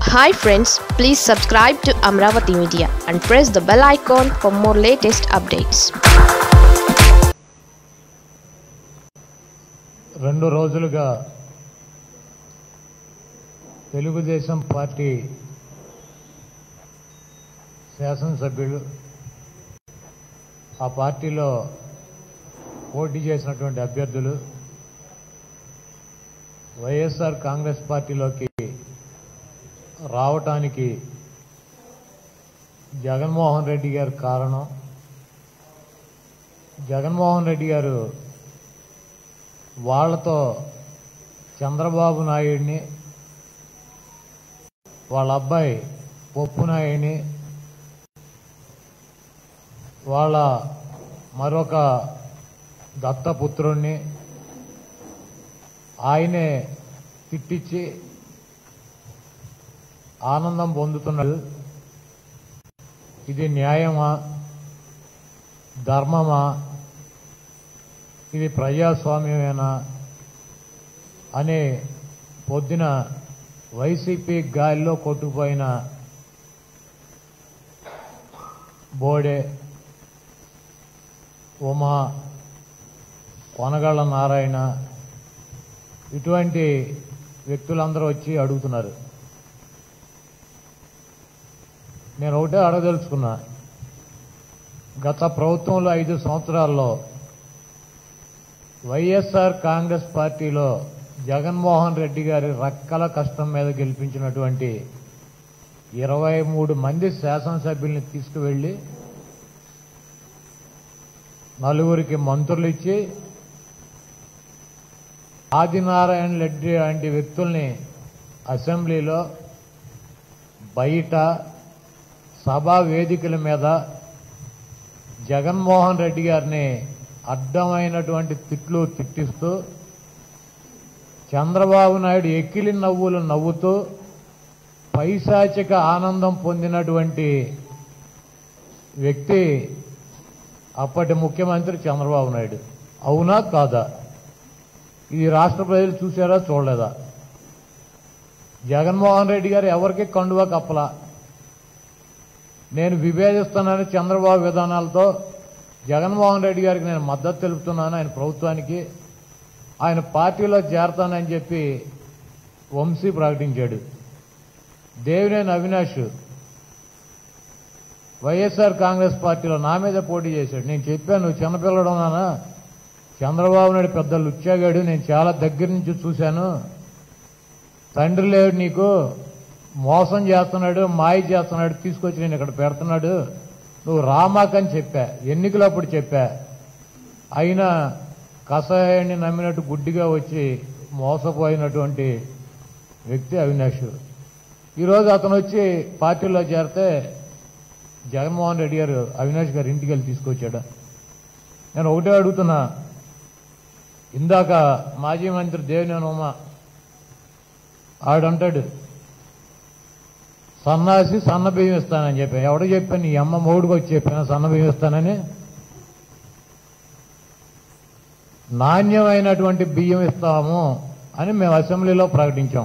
Hi friends, please subscribe to Amravati Media and press the bell icon for more latest updates. రెండు రోజులుగా Telugu Desam party శాసనసభ్యులు ఆ పార్టీలో పోటీ చేసినటువంటి అభ్యర్థులు వైఎస్ఆర్ కాంగ్రెస్ పార్టీలోకి రావటానికి జగన్మోహన్ రెడ్డి గారు కారణం. జగన్మోహన్ రెడ్డి గారు వాళ్లతో చంద్రబాబు నాయుడిని, వాళ్ళ అబ్బాయి పప్పు నాయుడిని, వాళ్ళ మరొక దత్తపుత్రుణ్ణి ఆయనే తిట్టించి ఆనందం పొందుతున్నాడు. ఇది న్యాయమా, ధర్మమా, ఇది ప్రజాస్వామ్యమేనా అనే పొద్దున వైసీపీ గాలిలో కొట్టుకుపోయిన బోడే, ఉమా, కొనగళ్ళ నారాయణ ఇటువంటి వ్యక్తులందరూ వచ్చి అడుగుతున్నారు. నేను ఒకటే అడగదలుచుకున్నా, గత ప్రభుత్వంలో 5 సంవత్సరాల్లో వైఎస్ఆర్ కాంగ్రెస్ పార్టీలో జగన్మోహన్ రెడ్డి గారి రక్కల కష్టం మీద గెలిపించినటువంటి 23 మంది శాసనసభ్యుల్ని తీసుకువెళ్లి 4 మంత్రులు ఇచ్చి ఆదినారాయణ రెడ్డి లాంటి వ్యక్తుల్ని అసెంబ్లీలో, బయట, సభా వేదికల మీద జగన్మోహన్ రెడ్డి గారిని అడ్డమైనటువంటి తిట్లు తిట్టిస్తూ చంద్రబాబు నాయుడు ఎక్కిలి నవ్వులు నవ్వుతూ పైశాచిక ఆనందం పొందినటువంటి వ్యక్తి అప్పటి ముఖ్యమంత్రి చంద్రబాబు నాయుడు. అవునా కాదా? ఇది రాష్ట్ర ప్రజలు చూశారా చూడలేదా? జగన్మోహన్ రెడ్డి గారు ఎవరికి కండువా కప్పలా. నేను విభేదిస్తున్నాను చంద్రబాబు విధానాలతో, జగన్మోహన్ రెడ్డి గారికి నేను మద్దతు తెలుపుతున్నాను, ఆయన ప్రభుత్వానికి, ఆయన పార్టీలో చేరతానని చెప్పి వంశీ ప్రకటించాడు. దేవినేని అవినాష్ వైఎస్ఆర్ కాంగ్రెస్ పార్టీలో నా మీద పోటీ చేశాడు. నేను చెప్పాను, నువ్వు చిన్నపిల్లడు నానా, చంద్రబాబు నాయుడు పెద్ద లుచ్చాగాడు, నేను చాలా దగ్గర నుంచి చూశాను, తండ్రి లేడు నీకు, మోసం చేస్తున్నాడు, మాయ చేస్తున్నాడు, తీసుకొచ్చి నేను ఇక్కడ పెడుతున్నాడు, నువ్వు రామాకని చెప్పా, ఎన్నికలప్పుడు చెప్పా. అయినా కషాయాన్ని నమ్మినట్టు గుడ్డిగా వచ్చి మోసపోయినటువంటి వ్యక్తి అవినాష్. ఈరోజు అతను వచ్చి పార్టీలో చేరితే జగన్మోహన్ రెడ్డి గారు అవినాష్ గారు ఇంటికి వెళ్ళి తీసుకొచ్చాడు. నేను ఒకటే అడుగుతున్నా, ఇందాక మాజీ మంత్రి దేవినేని ఉమా ఆడంటాడు సన్నాసి సన్న బియ్యం ఇస్తానని చెప్పా. ఎవడో చెప్పాను? నీ అమ్మ మొగుడికి వచ్చి చెప్పాను సన్న బియ్యం ఇస్తానని. నాణ్యమైనటువంటి బియ్యం ఇస్తాము అని మేము అసెంబ్లీలో ప్రకటించాం.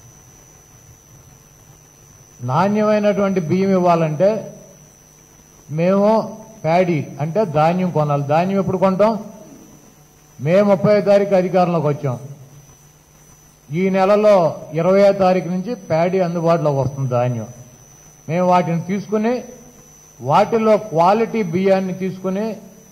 నాణ్యమైనటువంటి బియ్యం ఇవ్వాలంటే మేము ప్యాడీ అంటే ధాన్యం కొనాలి. ధాన్యం ఎప్పుడు కొంటాం? మే 30వ తారీఖు అధికారంలోకి వచ్చాం. ఈ నెలలో 20వ తారీఖు నుంచి ప్యాడీ అందుబాటులోకి వస్తుంది ధాన్యం. మేము వాటిని తీసుకుని వాటిలో క్వాలిటీ బియ్యాన్ని తీసుకుని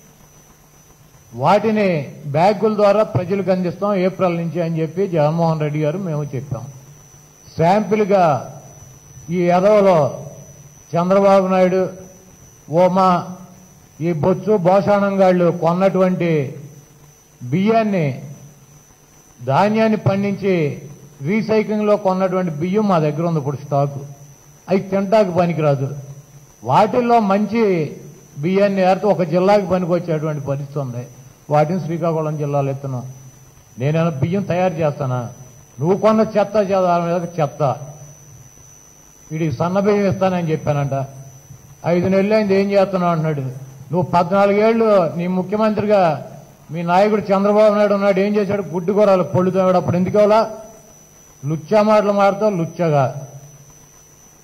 వాటిని బ్యాగుల ద్వారా ప్రజలకు అందిస్తాం ఏప్రిల్ నుంచి అని చెప్పి జగన్మోహన్ రెడ్డి గారు మేము చెప్పాం. శాంపిల్గా ఈ ఎదవలో చంద్రబాబు నాయుడు, ఓమా, ఈ బొచ్చు భోషాణంగాళ్ళు కొన్నటువంటి బియ్యాన్ని, ధాన్యాన్ని పండించి రీసైక్లింగ్లో కొన్నటువంటి బియ్యం మా దగ్గర ఉంది ఇప్పుడు స్టాకు. అవి తింటాకు పనికిరాదు. వాటిల్లో మంచి బియ్యాన్ని ఏరితే ఒక జిల్లాకి పనికొచ్చేటువంటి పరిస్థితి ఉంది. వాటిని శ్రీకాకుళం జిల్లాలో ఎత్తున్నాం. నేనేమైనా బియ్యం తయారు చేస్తానా? నువ్వు కొన్న చెత్త చెత్త. వీడికి సన్న బియ్యం ఇస్తానని చెప్పానంట. 5 నెలలు అయింది, ఏం చేస్తున్నావు అంటున్నాడు. నువ్వు 14 ఏళ్ళు నీ ముఖ్యమంత్రిగా మీ నాయకుడు చంద్రబాబు నాయుడు ఉన్నాడు, ఏం చేశాడు? గుడ్డు కూరలు పొళ్ళుతాడు. అప్పుడు ఎందుకు ఇవ్వాలా? లుచ్చా మాటలు మాడతావు లుచ్చగా.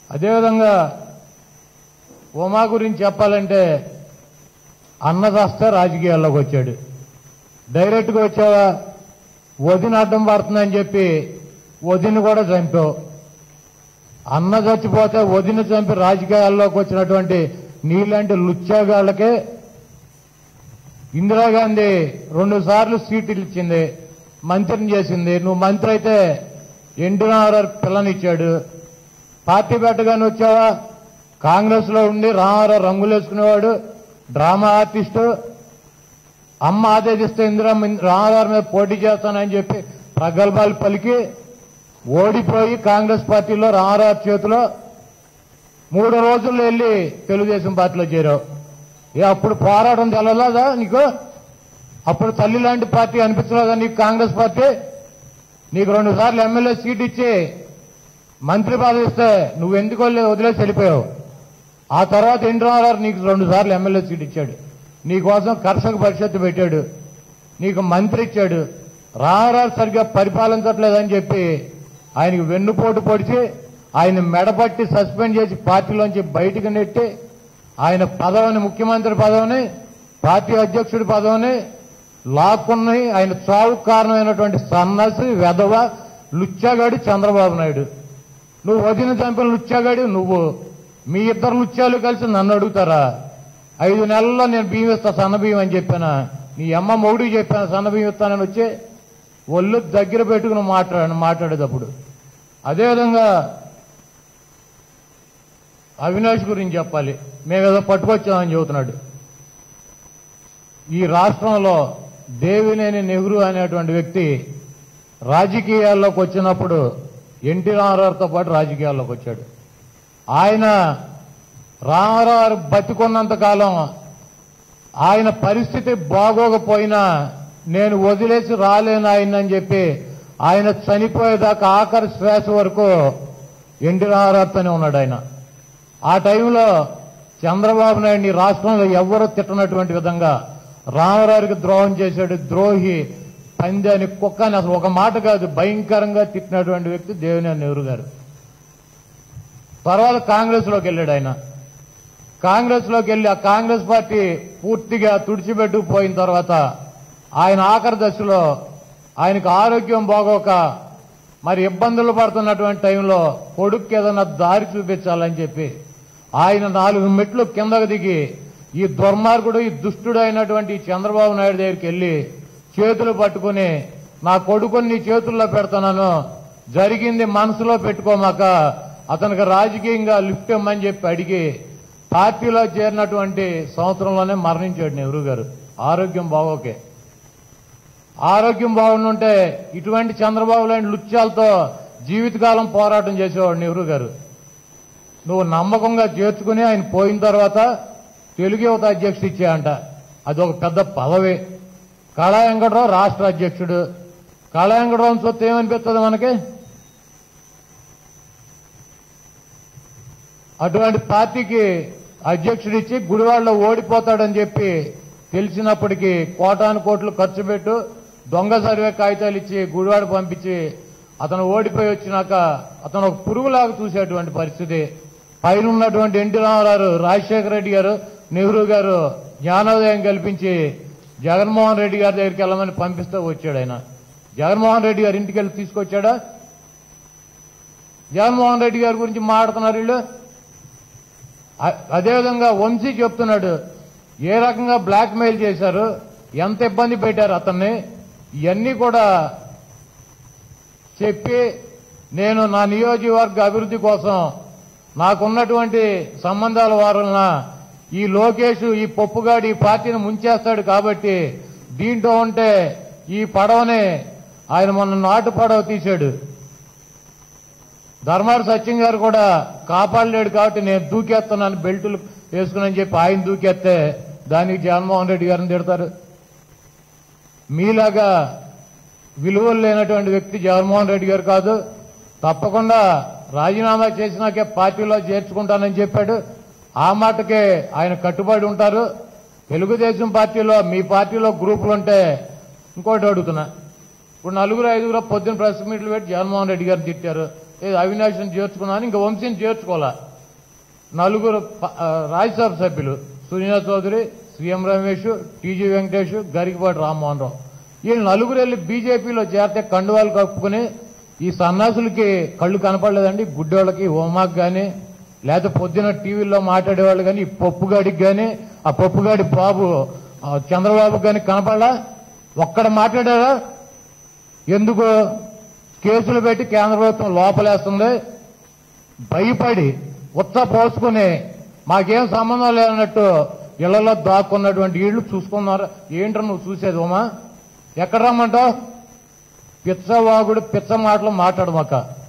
అదేవిధంగా ఉమా గురించి చెప్పాలంటే అన్నదాస్తే రాజకీయాల్లోకి వచ్చాడు. డైరెక్ట్గా వచ్చావా, వదిన అడ్డం పడుతుందని చెప్పి వదిన కూడా చంపావు. అన్న చచ్చిపోతే వదిన చంపి రాజకీయాల్లోకి వచ్చినటువంటి నీలాంటి లుచ్చాగాళ్ళకే ఇందిరాగాంధీ 2 సార్లు సీట్లు ఇచ్చింది, మంత్రిని చేసింది. నువ్వు మంత్రి అయితే ఎన్టీఆర్ పిల్లనిచ్చాడు. పార్టీ పెట్టగానే వచ్చావా, కాంగ్రెస్ లో ఉండి రామారావు రంగులేసుకునేవాడు, డ్రామా ఆర్టిస్టు. అమ్మ ఆదేశిస్తే రామారావు మీద పోటీ చేస్తానని చెప్పి ప్రగల్భాలు పలికి ఓడిపోయి కాంగ్రెస్ పార్టీలో రామారావు చేతిలో 3 రోజుల్లో వెళ్ళి తెలుగుదేశం పార్టీలో చేరావు. అప్పుడు పోరాటం తెలలేదా నీకు? అప్పుడు తల్లి లాంటి పార్టీ అనిపించలేదా నీకు కాంగ్రెస్ పార్టీ? నీకు 2 సార్లు ఎమ్మెల్యే సీట్ ఇచ్చి మంత్రి పదవి ఇస్తే నువ్వెందుకు వదిలేసి వెళ్ళిపోయావు. ఆ తర్వాత ఎన్టీఆర్ నీకు 2 సార్లు ఎమ్మెల్యే సీట్ ఇచ్చాడు, నీకోసం కర్షక పరిషత్తు పెట్టాడు, నీకు మంత్రి ఇచ్చాడు. రామారావు సరిగ్గా పరిపాలించట్లేదని చెప్పి ఆయనకు వెన్నుపోటు పొడిచి ఆయన మెడపట్టి సస్పెండ్ చేసి పార్టీలోంచి బయటకు నెట్టి ఆయన పదవిని, ముఖ్యమంత్రి పదవిని, పార్టీ అధ్యక్షుడి పదవిని లాక్కుని ఆయన చావుకు కారణమైనటువంటి సన్నాసి వెధవ లుచ్చాగాడి చంద్రబాబు నాయుడు. నువ్వు వదిన చంపిన లుచ్చాగాడి నువ్వు. మీ ఇద్దరు లుచ్చాలు కలిసి నన్ను అడుగుతారా? 5 నెలల్లో నేను బియ్యం ఇస్తా, సన్న బియ్యం అని చెప్పానా? నీ అమ్మ మొగుడికి చెప్పాను సన్న బియ్యం ఇస్తానని వచ్చి ఒళ్ళు దగ్గర పెట్టుకుని మాట్లాడేటప్పుడు. అదేవిధంగా అవినాష్ గురించి చెప్పాలి. మేమేదో పట్టుకొచ్చామని చెబుతున్నాడు. ఈ రాష్ట్రంలో దేవినేని నెహ్రూ అనేటువంటి వ్యక్తి రాజకీయాల్లోకి వచ్చినప్పుడు ఎన్టీ రామారావుతో పాటు రాజకీయాల్లోకి వచ్చాడు. ఆయన రామారావు బతికున్నంత కాలం ఆయన పరిస్థితి బాగోకపోయినా నేను వదిలేసి రాలేను ఆయనని చెప్పి ఆయన చనిపోయేదాకా ఆఖరి శ్వాస వరకు ఎన్టీ రామారావుతోనే ఉన్నాడు ఆయన. ఆ టైంలో చంద్రబాబు నాయుడిని రాష్ట్రంలో ఎవ్వరూ తిట్టనటువంటి విధంగా రామారావుకి ద్రోహం చేశాడు. ద్రోహి, పందాని, కుక్క అని అసలు ఒక మాట కాదు భయంకరంగా తిట్టినటువంటి వ్యక్తి దేవినేని నెహ్రూ గారు. తర్వాత కాంగ్రెస్లోకి వెళ్ళాడు ఆయన. కాంగ్రెస్లోకి వెళ్ళి ఆ కాంగ్రెస్ పార్టీ పూర్తిగా తుడిచిపెట్టుకుపోయిన తర్వాత ఆయన ఆఖరి దశలో ఆయనకు ఆరోగ్యం బాగోక మరి ఇబ్బందులు పడుతున్నటువంటి టైంలో కొడుక్కి ఏదైనా దారి చూపించాలని చెప్పి ఆయన 4 మెట్లు కిందకు దిగి ఈ దుర్మార్గుడు, ఈ దుష్టుడు అయినటువంటి చంద్రబాబు నాయుడు దగ్గరికి వెళ్ళి చేతులు పట్టుకుని నా కొడుకుని నీ చేతుల్లో పెడుతున్నాను, జరిగింది మనసులో పెట్టుకోమాక అతనికి రాజకీయంగా లిఫ్ట్ ఇమ్మని చెప్పి అడిగి పార్టీలో చేరినటువంటి సంవత్సరంలోనే మరణించాడు నెహ్రూ గారు. ఆరోగ్యం బాగోకే. ఆరోగ్యం బాగుండుంటే ఇటువంటి చంద్రబాబు లాంటి లుచ్చాలతో జీవితకాలం పోరాటం చేసేవాడు నెహ్రూ గారు. నువ్వు నమ్మకంగా చేర్చుకుని ఆయన పోయిన తర్వాత తెలుగు యువత అధ్యక్షుడు ఇచ్చాయంట. అది ఒక పెద్ద పదవి. కళా వెంకటరావు రాష్ట్ర అధ్యక్షుడు. కళా వెంకటరావు సొత్తు ఏమనిపిస్తుంది మనకి? అటువంటి పార్టీకి అధ్యక్షుడు ఇచ్చి గుడివాడలో ఓడిపోతాడని చెప్పి తెలిసినప్పటికీ కోటాను కోట్లు ఖర్చు పెట్టు దొంగ సర్వే కాగితాలు ఇచ్చి గుడివాడ పంపించి అతను ఓడిపోయి వచ్చినాక అతను ఒక పురుగులాగా చూసేటువంటి పరిస్థితి. పైన ఉన్నటువంటి ఎన్టీ రామారావు, రాజశేఖర రెడ్డి గారు, నెహ్రూ గారు జ్ఞానోదయం కల్పించి జగన్మోహన్ రెడ్డి గారి దగ్గరికి వెళ్ళమని పంపిస్తూ వచ్చాడు ఆయన. జగన్మోహన్ రెడ్డి గారి ఇంటికి వెళ్ళి తీసుకొచ్చాడా? జగన్మోహన్ రెడ్డి గారి గురించి మాట్లాడుతున్నారు వీళ్ళు. అదేవిధంగా వంశీ చెప్తున్నాడు ఏ రకంగా బ్లాక్ మెయిల్ చేశారు, ఎంత ఇబ్బంది పెట్టారు అతన్ని. ఇవన్నీ కూడా చెప్పి నేను నా నియోజకవర్గ అభివృద్ధి కోసం నాకున్నటువంటి సంబంధాల వలన ఈ లోకేష్, ఈ పప్పుగాడు ఈ పార్టీని ముంచేస్తాడు కాబట్టి దీంట్లో ఉంటే ఈ పడవని ఆయన మొన్న నాటు పడవ తీశాడు. ధర్మాడు సత్యం గారు కూడా కాపాడలేడు కాబట్టి నేను దూకేస్తున్నాను బెల్టులు వేసుకుని చెప్పి ఆయన దూకేస్తే దానికి జగన్మోహన్ రెడ్డి గారిని తిడతారు. మీలాగా విలువలు లేనటువంటి వ్యక్తి జగన్మోహన్ రెడ్డి గారు కాదు. తప్పకుండా రాజీనామా చేసినాకే పార్టీలో చేర్చుకుంటానని చెప్పాడు. ఆ మాటకే ఆయన కట్టుబడి ఉంటారు. తెలుగుదేశం పార్టీలో మీ పార్టీలో గ్రూపులు ఉంటే ఇంకోటి అడుగుతున్నా. ఇప్పుడు 4, 5 పొద్దున్న ప్రెస్ మీట్లు పెట్టి జగన్మోహన్ రెడ్డి గారిని తిట్టారు. అవినాష్ని చేర్చుకున్నాను, ఇంకా వంశీని చేర్చుకోవాలా. నలుగురు రాజ్యసభ సభ్యులు సునీతా చౌదరి, సీఎం రమేష్, టీజీ వెంకటేష్, గరికపాటి రామ్మోహన్ రావు, వీళ్ళు నలుగురు వెళ్ళి బీజేపీలో చేరితే కండువాలు కప్పుకుని ఈ సన్నాసులకి కళ్ళు కనపడలేదండి. గుడ్డోళ్ళకి, హోమాకి కానీ, లేకపోతే పొద్దున టీవీల్లో మాట్లాడేవాళ్ళు కానీ, ఈ పప్పుగాడికి కానీ, ఆ పప్పుగాడి బాబు చంద్రబాబు కానీ కనపడలా. ఒక్కడ మాట్లాడారా? ఎందుకు కేసులు పెట్టి కేంద్ర ప్రభుత్వం లోపలేస్తుంది? భయపడి ఉత్స పోసుకుని మాకేం సంబంధం లేదన్నట్టు ఇళ్లలో దాక్కున్నటువంటి వీళ్ళు చూసుకున్నారు. ఏంటో నువ్వు చూసేది ఉమా? ఎక్కడ రమ్మంటావు? పిచ్చవాగుడు పిచ్చ మాటలు మాట్లాడమాక.